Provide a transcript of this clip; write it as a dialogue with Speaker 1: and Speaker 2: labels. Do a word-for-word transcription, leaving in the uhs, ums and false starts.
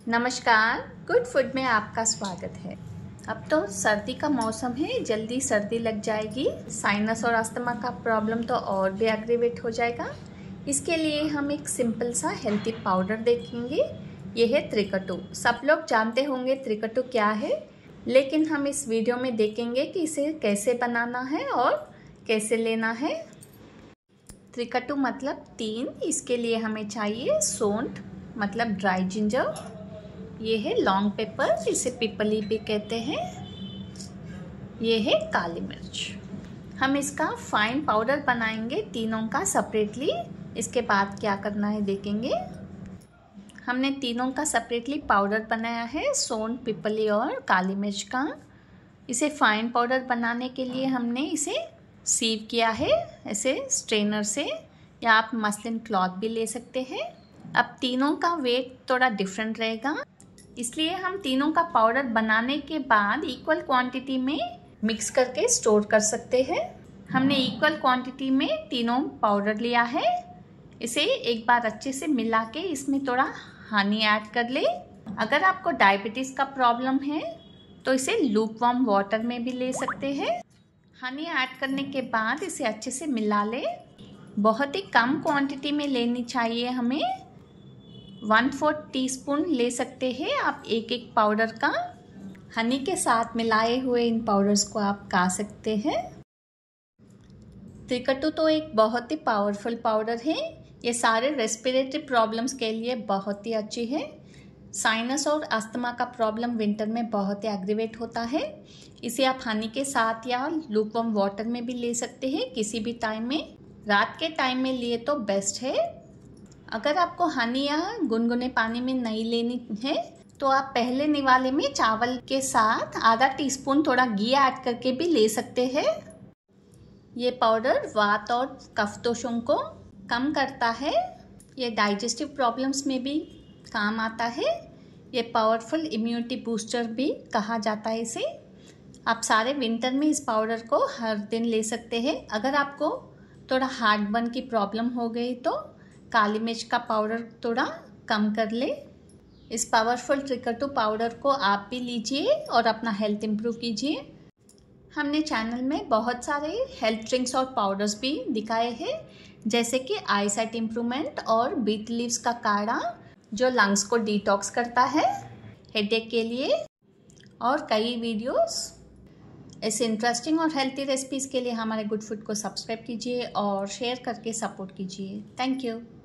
Speaker 1: नमस्कार, good food में आपका स्वागत है। अब तो सर्दी का मौसम है, जल्दी सर्दी लग जाएगी। साइनस और अस्थमा का प्रॉब्लम तो और भी एग्रीवेट हो जाएगा। इसके लिए हम एक सिंपल सा हेल्थी पाउडर देखेंगे। ये है त्रिकटु। सब लोग जानते होंगे त्रिकटु क्या है, लेकिन हम इस वीडियो में देखेंगे कि इसे कैसे बनाना है और कैसे लेना है। त्रिकटु मतलब तीन। इसके लिए हमें चाहिए सौंठ मतलब ड्राई जिंजर, ये है लॉन्ग पेपर, इसे पिपली भी कहते हैं, ये है काली मिर्च। हम इसका फाइन पाउडर बनाएंगे तीनों का सेपरेटली। इसके बाद क्या करना है देखेंगे। हमने तीनों का सेपरेटली पाउडर बनाया है, सौंठ, पिपली और काली मिर्च का। इसे फाइन पाउडर बनाने के लिए हमने इसे सीव किया है ऐसे स्ट्रेनर से, या आप मसलिन क्लॉथ भी ले सकते हैं। अब तीनों का वेट थोड़ा डिफरेंट रहेगा, इसलिए हम तीनों का पाउडर बनाने के बाद इक्वल क्वांटिटी में मिक्स करके स्टोर कर सकते हैं। हमने इक्वल क्वांटिटी में तीनों पाउडर लिया है। इसे एक बार अच्छे से मिला के इसमें थोड़ा हनी ऐड कर ले। अगर आपको डायबिटीज़ का प्रॉब्लम है तो इसे लूक वार्म वाटर में भी ले सकते हैं। हनी ऐड करने के बाद इसे अच्छे से मिला ले। बहुत ही कम क्वांटिटी में लेनी चाहिए हमें। वन फोर्थ टी स्पून ले सकते हैं आप एक एक पाउडर का। हनी के साथ मिलाए हुए इन पाउडर्स को आप खा सकते हैं। त्रिकटु तो एक बहुत ही पावरफुल पाउडर है। ये सारे रेस्पिरेटरी प्रॉब्लम्स के लिए बहुत ही अच्छी है। साइनस और अस्थमा का प्रॉब्लम विंटर में बहुत ही एग्रीवेट होता है। इसे आप हनी के साथ या लूकवार्म वाटर में भी ले सकते हैं किसी भी टाइम में। रात के टाइम में लिए तो बेस्ट है। अगर आपको हनी या गुनगुने पानी में नहीं लेनी है तो आप पहले निवाले में चावल के साथ आधा टीस्पून थोड़ा घी ऐड करके भी ले सकते हैं। ये पाउडर वात और कफ दोषों को कम करता है। ये डाइजेस्टिव प्रॉब्लम्स में भी काम आता है। ये पावरफुल इम्यूनिटी बूस्टर भी कहा जाता है इसे। आप सारे विंटर में इस पाउडर को हर दिन ले सकते हैं। अगर आपको थोड़ा हार्ट बर्न की प्रॉब्लम हो गई तो काली मिर्च का पाउडर थोड़ा कम कर ले। इस पावरफुल त्रिकटु पाउडर को आप भी लीजिए और अपना हेल्थ इम्प्रूव कीजिए। हमने चैनल में बहुत सारे हेल्थ ड्रिंक्स और पाउडर्स भी दिखाए हैं, जैसे कि आई साइट इम्प्रूवमेंट और बीट लीव्स का काढ़ा जो लंग्स को डिटॉक्स करता है हेडेक के लिए, और कई वीडियोस। ऐसे इंटरेस्टिंग और हेल्थी रेसिपीज़ के लिए हमारे गुड फूड को सब्सक्राइब कीजिए और शेयर करके सपोर्ट कीजिए। Thank you.